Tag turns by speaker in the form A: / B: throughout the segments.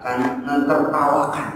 A: akan menertawakan.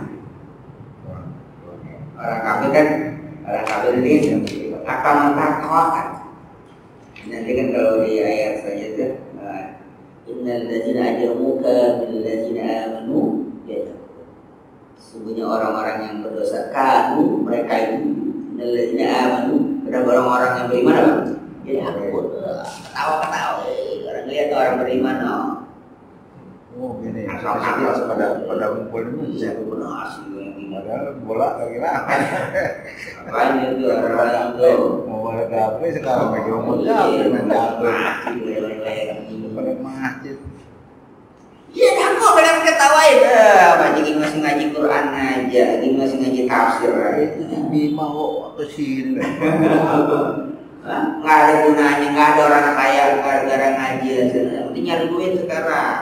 A: Orang kafir ini akan menertawakan. Nanti kan kalau di ayat selanjutnya, innal ladzina ajramuka bil ladzina amanu yadhakun. Sesungguhnya orang-orang yang berdosa kanu mereka itu innal ladzina amanu, ada orang-orang yang beriman apa? Yadhakun. Ketawa-ketawa. Orang lihat orang beriman,
B: oh gini, pada kumpul ini saya
A: benar sih yang
B: padahal bola lagi lah.
A: Apanya itu orang itu
B: Mau bola gape sekarang lagi umur gape main gape. Pada masjid.
A: Iya, aku kadang ketawain. Gini masih ngaji Quran aja, gini masih ngaji tafsir.
B: Itu Bima kok kesini.
A: Nggak ada gunanya, nggak ada orang kaya gara-gara ngaji. Penting nyari duit sekarang.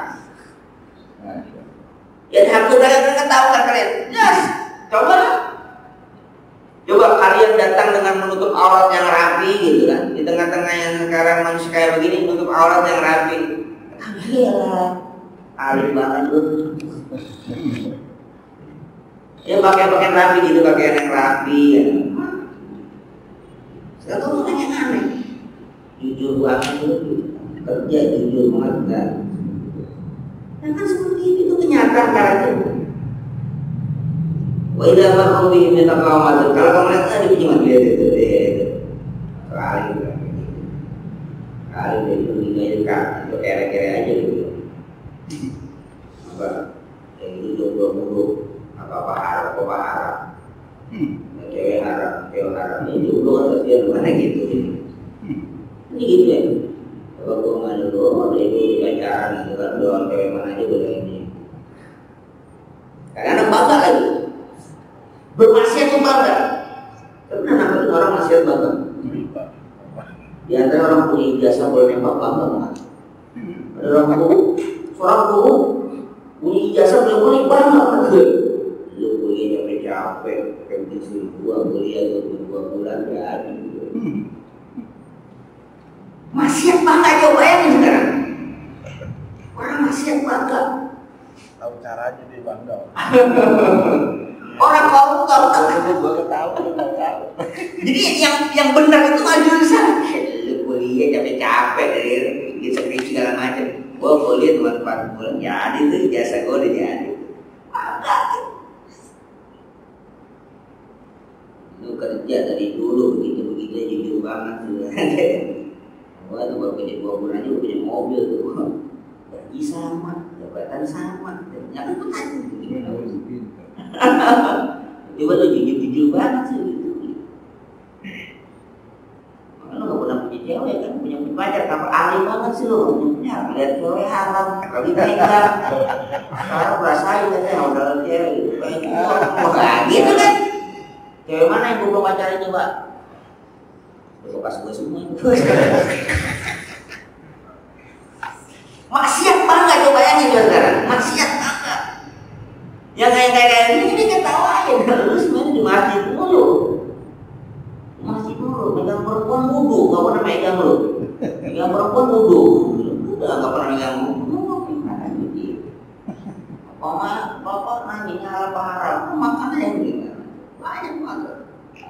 A: Ya, aku kadang ketawa kan kalian. Yes, coba kalian datang dengan menutup aurat yang rapi gitu kan. Di tengah-tengah yang sekarang manusia kayak begini menutup aurat yang rapi. Iyalah, alim banget lu. Ya pakaian rapi gitu, pakaian yang rapi. Sekarang tuh yang aneh. Jujur banget lu, kerja jujur banget kan. Dan kan seperti itu kenyataan karakter. Wa idza marru bihim yataqamatun. Kalau kamu lihat tadi cuma lihat itu. Kali itu digaya itu kere-kere aja gitu. Apa? Yang itu jodoh mulu. Apa harap. Cewek harap. Ini jodoh kasihan mana gitu. Ini gitu ya. Kalau gue mana dulu, itu pacaran gitu kan, doang cewek mana aja boleh ini. Kadang-kadang bangga lagi. Bermaksiat tuh bangga. Tapi namanya orang maksiat bangga. Di antara orang punya ijazah boleh nembak bangga banget. Ada orang seorang guru punya ijazah boleh bangga banget. Lu kuliah capek, penting seribuan kuliah 2 bulan jadi. Maksiat bangga coba bayangin sekarang. Orang maksiat bangga.
B: Tahu caranya dia bangga.
A: Orang koruptor
B: Gue tahu.
A: Jadi yang benar itu maju sana. Lu kuliah capek-capek dari skripsi segala macam. Gua kuliah cuma 4 bulan jadi tuh ijazah gua udah jadi. Bangga. Lu kerja dari dulu begitu jujur banget tuh. Wah tuh baru kerja 2 bulan aja punya mobil tuh. Gaji sama, jabatan sama. Ternyata tuh kan gimana? Coba lu jujur banget sih gitu. Lu gak pernah punya cewek kan, punya pacar, kapal ahli banget sih lu. Punya lihat cewek haram, kalau dipegang. Sekarang rasain aja udah cewek gitu. Wah gitu kan. Cewek mana yang belum pacarin coba? Bekas gue semua. Maksiat bangga coba bayangin sekarang. Maksiat bangga. Yang kayak ini ketawain. Lu sebenarnya di masjid dulu. Megang perempuan wudu, gak pernah megang lu. Megang perempuan wudu. Udah gak pernah megang wudu. Bapak nanya apa haram? Makan aja gitu. Banyak banget.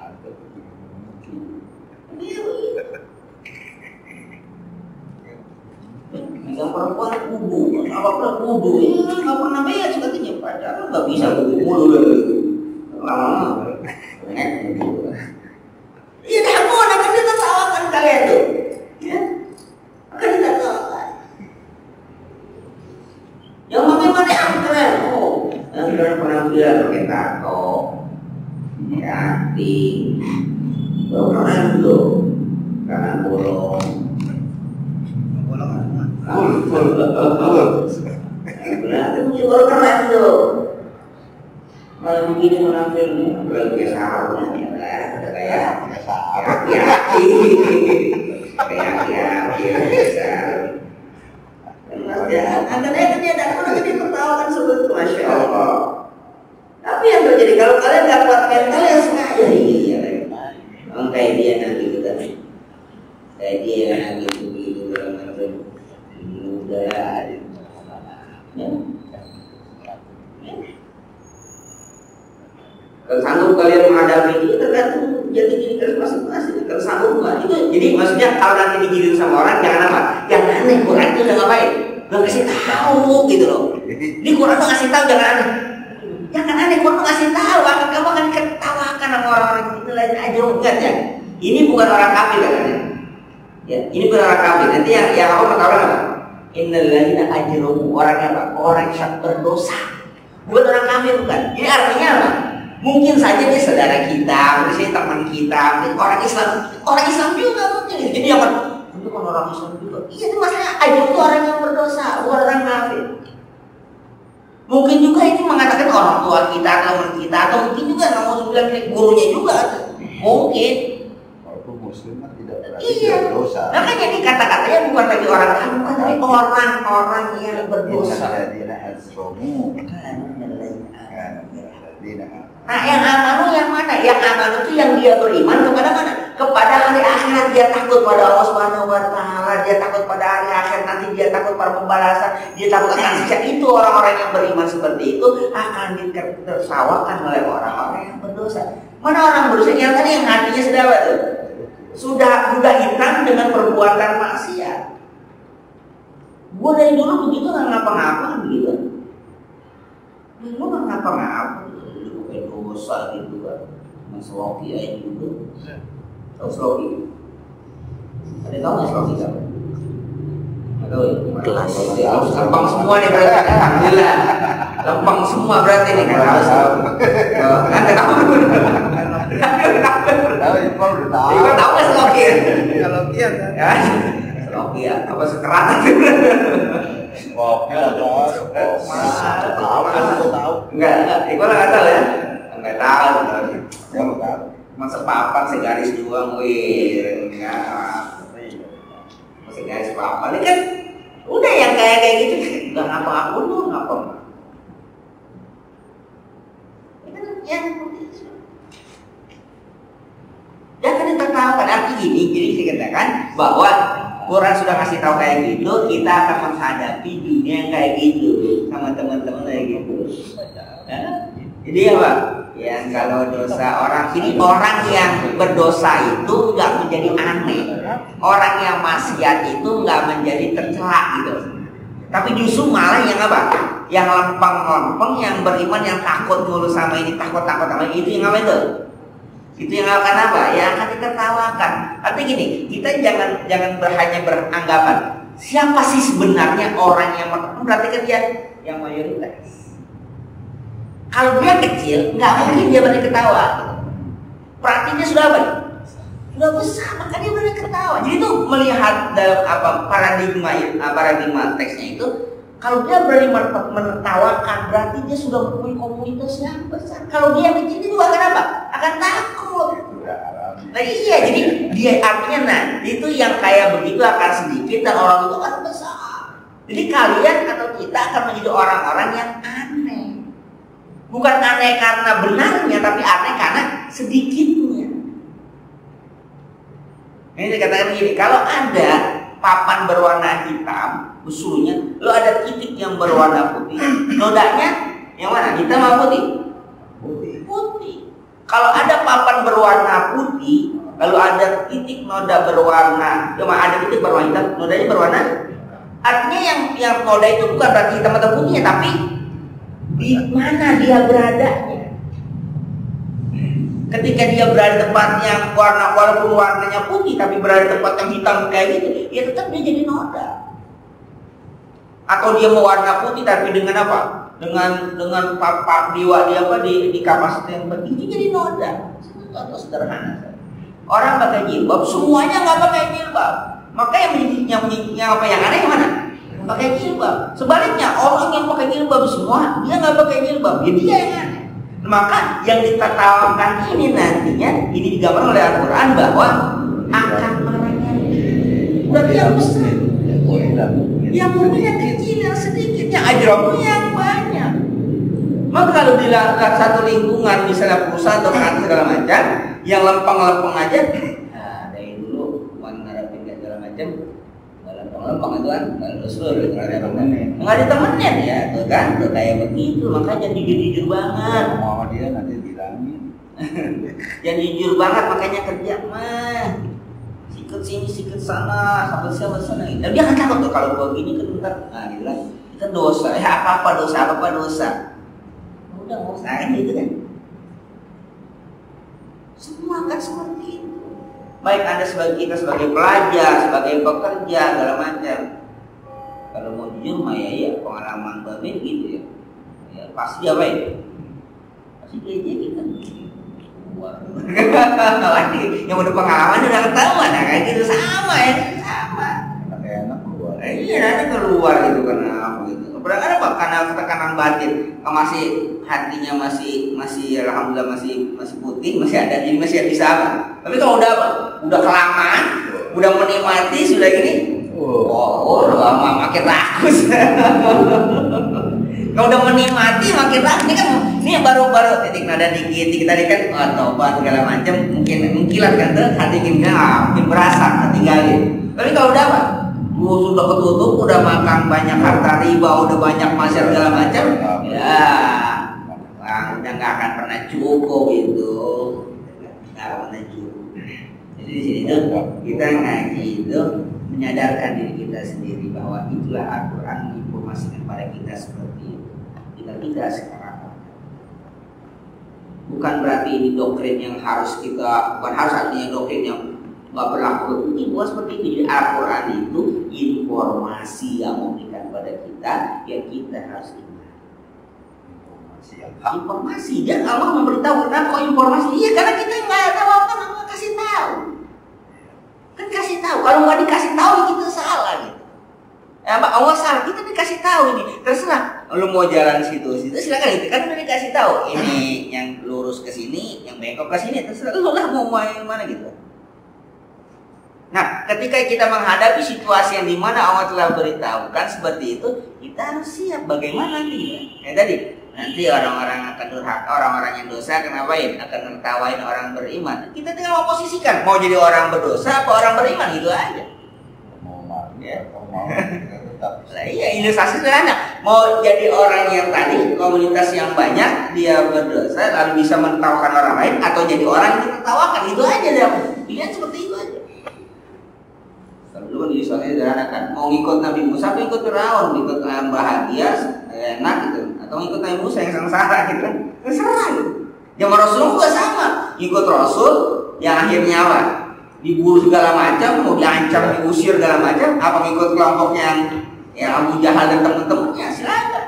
A: Megang perempuan wudu. Apa wudu? Gak pernah megang katanya pacaran. Gak bisa wudu mulu. Lama-lama. Iya dah pun akan ditertawakan kalian tuh, ya? Akan ditertawakan. Yang bagaimana yang keren? Oh, yang keren penampilan pakai tato, hati, keren tuh, kanan bolong, berarti punya baru keren tuh. Kalau begini menampilnya, berarti sahabatnya kayak Anda lihat aku nanti dipertawakan seperti itu, masya Allah. Tapi yang terjadi kalau kalian nggak kuat mental ya sengaja iya. Orang kayak dia nanti gitu, kayak dia nanti begitu dalam muda. Kalau sanggup kalian menghadapi itu tergantung jati diri kalian masing-masing. Kalau sanggup enggak, itu jadi maksudnya kalau nanti diginiin sama orang jangan apa? Jangan aneh, Quran itu udah ngapain? Udah kasih tahu gitu loh. Di Quran tuh ngasih tahu jangan aneh. Jangan aneh, Quran ngasih tahu, kamu akan ketawakan sama orang-orang itu lain aja enggak ya. Ini bukan orang kafir kan? Ya, ini bukan orang kafir. Nanti yang aku mau tahu apa? Innal ladzina ajramu, orangnya apa? Orang yang berdosa. Bukan orang kafir bukan. Ini artinya apa? Mungkin saja dia saudara kita, misalnya teman kita, orang Islam juga mungkin. Jadi apa? Itu kan orang Islam juga. Iya itu masalah. Ajram itu orang yang berdosa, bukan orang kafir. Mungkin juga itu mengatakan orang tua kita, teman kita, atau mungkin juga nggak mau bilang gurunya juga. Mungkin.
B: Walaupun Muslim kan tidak berarti berdosa.
A: Makanya ini kata-katanya bukan lagi orang kafir, bukan tapi orang-orang yang berdosa. Nah yang amanu yang mana? Yang amanu itu yang dia beriman kepada mana? Kepada hari akhirat. Dia takut pada Allah Subhanahu wa Ta'ala. Dia takut pada hari akhir nanti. Dia takut pada pembalasan. Dia takut akan siksa. Itu orang-orang yang beriman seperti itu akan ditertawakan oleh orang-orang yang berdosa. Mana orang berdosa? Yang tadi yang hatinya sudah apa tuh? Sudah hitam dengan perbuatan maksiat. Gue dari dulu begitu nggak ngapa-ngapa begitu. Dulu nggak ngapa-ngapa. Dosa gitu kan, Mas Rocky aja gitu. Tahu Rocky? Ada tahu Mas Rocky kan? Tahu ya? Kelas. Lempang semua nih berarti. Alhamdulillah. Lempang semua berarti nih kan. Anda tahu?
B: Tahu, Iqbal udah tahu.
A: Iqbal tahu Mas Rocky?
B: Kalau kian
A: ya. Rocky ya, apa sekerat?
B: Rocky tahu.
A: Enggak, Iqbal nggak tahu ya. Nggak tahu,
B: saya nggak tahu.
A: Masa papan segaris doang, wih, enggak. Segaris papan ini kan udah yang kayak gitu, nggak ngapa-ngapa lu ngapa? Yang jangan ditertawakan. Arti gini, jadi saya katakan bahwa Quran sudah kasih tahu kayak gitu, kita akan menghadapi dunia yang kayak gitu sama teman-teman kayak gitu. Jadi apa? Yang kalau dosa orang, ini orang yang berdosa itu nggak menjadi aneh. Orang yang maksiat itu nggak menjadi tercela gitu. Tapi justru malah yang apa? Yang lempeng-lempeng, yang beriman, yang takut mulu sama ini, takut-takut sama ini, itu yang apa itu? Itu yang akan apa? Yang akan ditertawakan. Artinya gini, kita jangan hanya beranggapan siapa sih sebenarnya orang yang berarti kan dia yang mayoritas. Kalau dia kecil, nggak mungkin dia berani ketawa. Praktiknya sudah apa? Sudah besar, maka dia berani ketawa. Jadi itu melihat dalam apa paradigma teksnya itu, kalau dia berani menertawakan, berarti dia sudah mempunyai komunitas yang besar. Kalau dia kecil itu akan apa? Akan takut. Nah iya, jadi dia artinya nanti itu yang kayak begitu akan sedikit dan orang itu akan besar. Jadi kalian atau kita akan menjadi orang-orang yang aneh. Bukan aneh karena benarnya, tapi aneh karena sedikitnya. Ini dikatakan begini, kalau ada papan berwarna hitam, usulnya, lo ada titik yang berwarna putih, nodanya yang mana? Hitam atau putih? Putih. Kalau ada papan berwarna putih, lalu ada titik noda berwarna, ada titik berwarna hitam, nodanya berwarna. Artinya yang noda itu bukan berarti hitam atau putihnya, tapi di mana dia beradanya. Ketika dia berada di tempat yang walaupun warnanya putih tapi berada di tempat yang hitam kayak gitu, ya tetap dia jadi noda. Atau dia mau warna putih tapi dengan apa? Dengan papak diwa dia apa di kapasitas yang penting, jadi noda. Contoh sederhana. Orang pakai jilbab, semuanya nggak pakai jilbab. Maka yang aneh mana? Pakai jilbab. Sebaliknya orang yang pakai jilbab semua, dia nggak pakai jilbab, ya dia yang aneh. Maka yang ditertawakan ini nantinya ini digambarkan oleh Al-Quran bahwa akan mereka berarti yang besar, yang mungkin yang kecil, yang sedikit, yang ajramu yang banyak. Maka kalau dilakukan satu lingkungan, misalnya perusahaan atau segala macam, yang lempeng-lempeng aja, nah dari dulu menarapin segala macam, lempeng gampang itu kan, nggak ada temennya ya, tuh kan, tuh kayak begitu, makanya jujur banget.
B: Mau dia nanti bilangin.
A: Jangan jujur banget, makanya kerja mah. Sikut sini, sikut sana, sampai sana. Dan dia kan takut tuh kalau gua gini kan ntar, nah gitu lah. Itu dosa, apa dosa. Udah nggak usah kan gitu kan. Semua kan seperti itu. Baik Anda kita sebagai pelajar, sebagai pekerja, segala macam. Kalau mau jujur mah ya pengalaman Babin gitu ya. Ya pasti apa ya? Pasti dia kita. Wah. Yang udah pengalaman udah ketahuan, nah kayak gitu sama.
B: Enak keluar.
A: Iya nanti keluar gitu karena apa gitu. Berarti apa? Karena tekanan batin, masih hatinya masih alhamdulillah masih putih, masih ada jadi masih bisa apa. Tapi kalau udah kelamaan, udah menikmati sudah gini, lama makin rakus. Kalau udah menikmati makin rakus. Ini yang baru titik nada dikit tadi kan tobat segala macam mungkin mengkilat kan tuh hati kita mungkin berasa tinggalin. Tapi kalau udah apa? Sudah ketutup, udah makan banyak harta riba, udah banyak masyarakat segala macam, ya, udah nggak akan pernah cukup itu, nggak akan pernah cukup. Jadi di sini tuh kita ngaji itu menyadarkan diri kita sendiri bahwa itulah Al-Quran menginformasikan pada kita seperti itu. Kita sekarang bukan berarti ini doktrin yang harus kita, bukan harus artinya doktrin yang nggak berlaku. Ini bukan seperti itu. Jadi Al-Quran itu informasi yang memberikan pada kita yang kita harus ingat. Informasi dan Allah memberitahu. Kenapa kok informasi? Iya karena kita nggak tahu apa, Allah kasih tahu. Kan kasih tahu. Kalau nggak dikasih tahu kita salah gitu. Allah salah, kita dikasih tahu ini. Terserah. Lu mau jalan situ silakan itu kan udah dikasih tahu. Ini yang lurus ke sini, yang bengkok ke sini. Terserah lu lah mau main mana gitu. Nah, ketika kita menghadapi situasi yang dimana Allah telah beritahukan seperti itu, kita harus siap bagaimana nanti. Tadi nanti orang-orang akan durhaka, orang-orang yang dosa akan ngapain? Akan menertawain orang beriman. Kita tinggal memposisikan mau jadi orang berdosa apa orang beriman gitu aja. Nah, iya ilustrasi sederhana. Mau jadi orang yang tadi komunitas yang banyak dia berdosa lalu bisa menertawakan orang lain atau jadi orang yang ditertawakan itu aja deh. Pilihan seperti itu aja. Dulu kan ilustrasinya sederhana kan, mau ngikut Nabi Musa atau ikut Firaun, ikut yang bahagia, enak gitu, atau ngikut Nabi Musa yang sengsara gitu kan, terserah gitu. Zaman Rasul juga sama, ikut Rasul yang akhirnya apa? Diburu segala macam, mau diancam, diusir segala macam, apa ngikut kelompok yang Abu Jahal dan teman-temannya, silakan.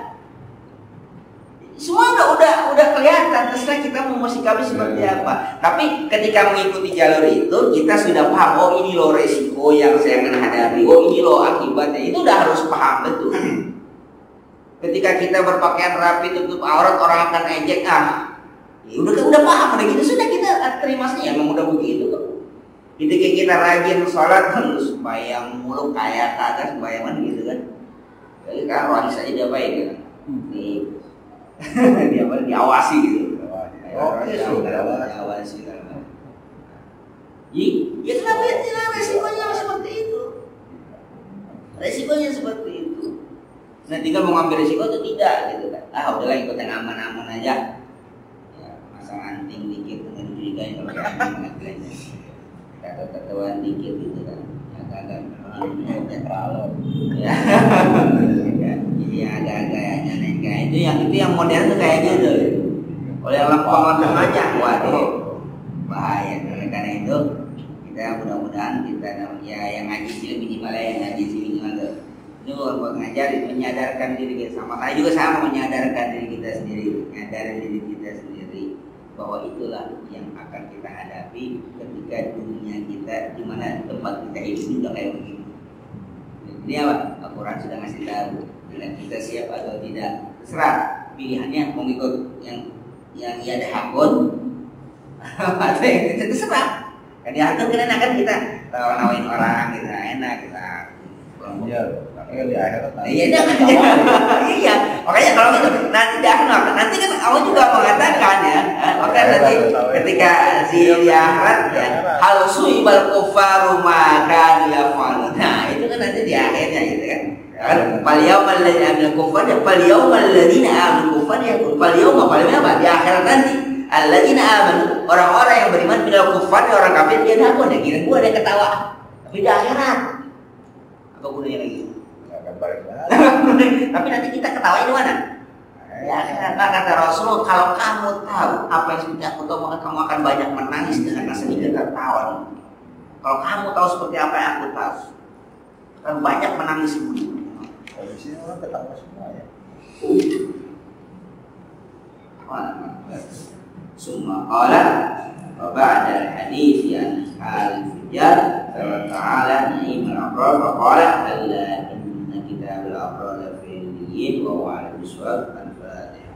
A: Semua udah kelihatan, terserah kita mau sikapi seperti apa. Tapi ketika mengikuti jalur itu, kita sudah paham, oh ini loh resiko yang saya akan hadapi, oh ini loh akibatnya. Itu udah harus paham betul. Ketika kita berpakaian rapi, tutup aurat, orang akan ejek, udah paham, udah gitu sudah kita terima saja. Memang udah begitu. Ketika kita rajin sholat, terus bayang mulu kayak kagak bayangan gitu kan. Jadi kan rohani saja dia baik kan. Dia diawasi gitu. Oke, sudah diawasi kan. Ya kenapa ya resikonya seperti itu? Resikonya seperti itu. Nah tinggal mau ngambil resiko atau tidak gitu kan. Udahlah ikut yang aman-aman aja. Ya, masang anting dikit dengan dicurigai kalau anting kata-kataan dikit gitu kan. Ya agak ya. Iya agak-agak ya nyanyi kayak itu yang modern tuh kayak gitu. Kalau yang lempeng aja, waduh bahaya. Karena itu kita mudah-mudahan kita ya yang ngaji sih minimal ya yang ngaji sih minimal tuh. Itu buat ngajar menyadarkan diri kita saya juga sama menyadarkan diri kita sendiri, menyadari diri kita sendiri bahwa itulah yang akan kita hadapi ketika dunia kita di mana tempat kita hidup juga kayak begini. Ini apa? Al-Quran sudah ngasih tahu. Dan kita siap atau tidak terserah pilihannya mau ikut yang ia ada hakun atau yang itu terserah. Kan di hakun kan kita nawain orang kita enak kita.
B: Di akhirat
A: iya makanya kalau gitu nanti di akhirat nanti kan Allah juga mengatakan ya maka nanti ketika di akhirat ya hal suibal kufaru maka dia nah itu kan nanti di akhirnya gitu kan. Fal yaumal ladzina kufar ya fal yaumal ladzina amanu kufar ya fal yauma apa di akhirat nanti alladzina amanu orang-orang yang beriman minal kufar orang kafir dia ngaku ada kira gua ada ketawa. Tapi di akhirat apa gunanya lagi?
B: Akan balik lagi.
A: Tapi nanti kita ketawa di mana? Ya, karena kata Rasul, kalau kamu tahu apa yang seperti aku tahu, maka kamu akan banyak menangis dengan sedikit tertawa. Kalau kamu tahu seperti apa yang aku tahu, akan banyak menangis dulu.
B: Kalau di sini orang ketawa semua ya.
A: Summa qala wa ba'da al-hadits an al-fijar ta'ala ni'mal abrar wa qala alla inna kitabal abrar fi al-yid wa huwa ala biswab al-fatiha.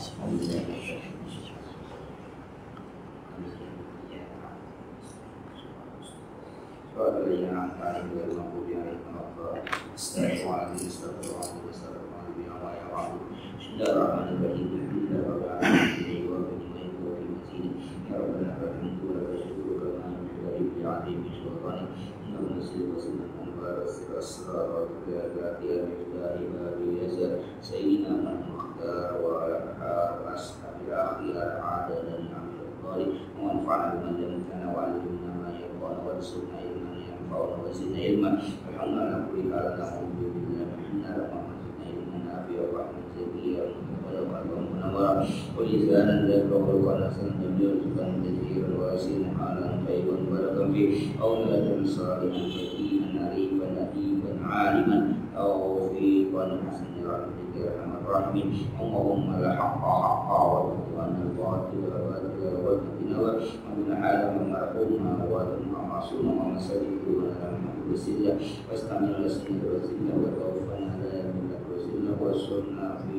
A: ولسانا ذكره ونسلا جلسا كثيرا واسعا حالا خيرا بركا به او نجا صالحا حكيما عريفا اديبا عالما او رفيقا حسن رحمتك يا ارحم الراحمين اللهم لا حق حقا وارزقنا الباطل باطلا وارزقنا ومن عالم مرحوما وارزقنا معصوما ومساجد ونعمه وسلا واستعمل السنه وسلا وتوفنا لا يملك وسلا واسرنا في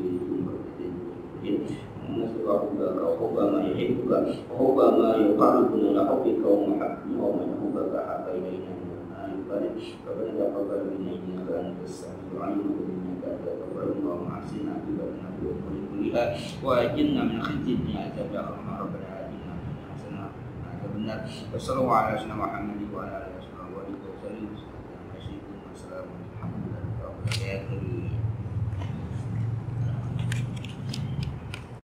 A: ونسأل حبك وحب ما يحبك وحب ما يقربنا إلى حبك ومحبنا ومن حبك أحب إلينا من الماء البارد ربنا تقبل منا إنك أنت السميع العليم وإنك أنت الغفور اللهم أحسن عاقبتنا في الأمور كلها وأجرنا من خزي الدنيا عذاب الآخرة ربنا آتنا في الدنيا حسنة وفي الآخرة حسنة وصلى الله على سيدنا محمد وعلى آله